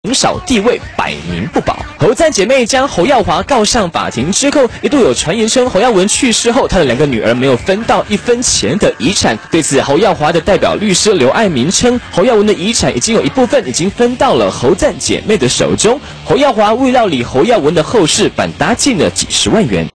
少地位摆明不保。侯赞姐妹将侯耀华告上法庭之后，一度有传言称侯耀文去世后，他的2个女儿没有分到1分钱的遗产。对此，侯耀华的代表律师刘爱民称，侯耀文的遗产已经有一部分已经分到了侯赞姐妹的手中。侯耀华为料理侯耀文的后事，反搭进了几10万元。